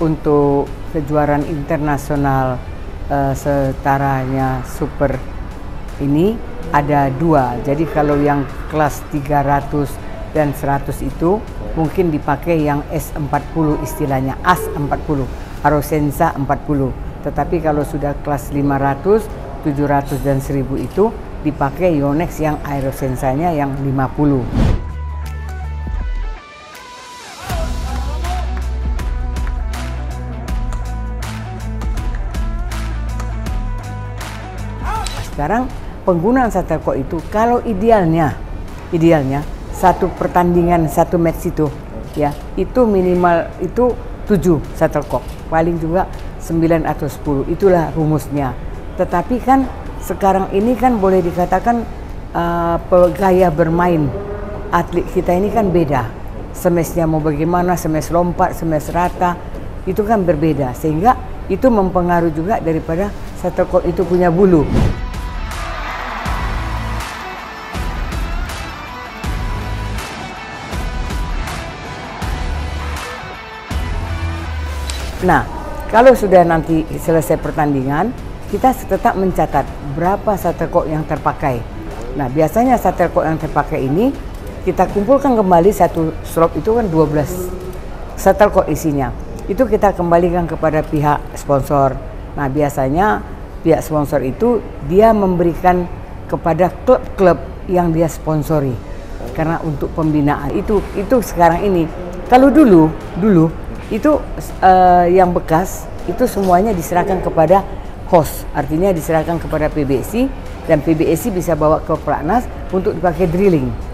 untuk kejuaraan internasional setaranya super ini ada 2. Jadi kalau yang kelas 300 dan 100 itu mungkin dipakai yang S40 istilahnya, AS40, Arosensa 40. Tetapi kalau sudah kelas 500, 700 dan 1000 itu dipakai Yonex yang Aerosensanya yang 50. Sekarang penggunaan shuttlecock itu kalau idealnya satu pertandingan, satu match itu ya, itu minimal itu 7 shuttlecock, paling juga 9 atau 10, itulah rumusnya. Tetapi kan sekarang ini kan boleh dikatakan gaya bermain atlet kita ini kan beda. Smashnya mau bagaimana, smash lompat, smash rata, itu kan berbeda, sehingga itu mempengaruhi juga daripada shuttlecock itu punya bulu. Nah, kalau sudah nanti selesai pertandingan, kita tetap mencatat berapa shuttlecock yang terpakai. Nah, biasanya shuttlecock yang terpakai ini kita kumpulkan kembali, satu slot itu kan 12 shuttlecock isinya. Itu kita kembalikan kepada pihak sponsor. Nah, biasanya pihak sponsor itu dia memberikan kepada klub-klub yang dia sponsori. Karena untuk pembinaan itu sekarang ini. Kalau dulu itu yang bekas itu semuanya diserahkan kepada host, artinya diserahkan kepada PBSI, dan PBSI bisa bawa ke Platnas untuk dipakai drilling.